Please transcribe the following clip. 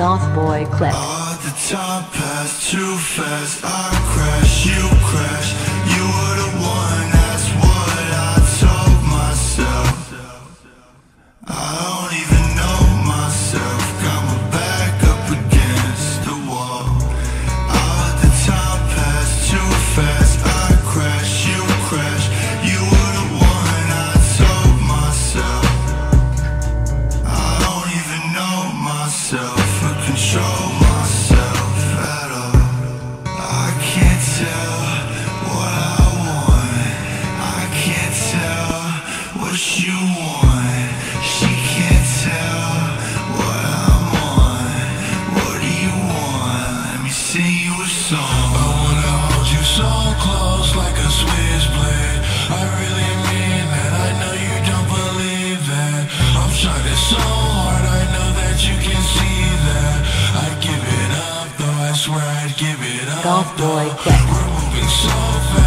Goth Boy Clip. All the time passed too fast. I crash, you crash. You were the one, that's what I told myself. I don't even know myself. Got my back up against the wall. All the time passed too fast. I crash, you crash. You were the one, I told myself. I don't even know myself. Control myself at all. I can't tell what I want. I can't tell what you want. She can't tell what I'm on. What do you want? Let me sing you a song. I wanna hold you so close like a switchblade. I really mean that. I know you don't believe that. I'm trying so hard. I know that you can see that. I'd give it up, though I swear I'd give it up. Goth Boy Clip. We're moving so fast.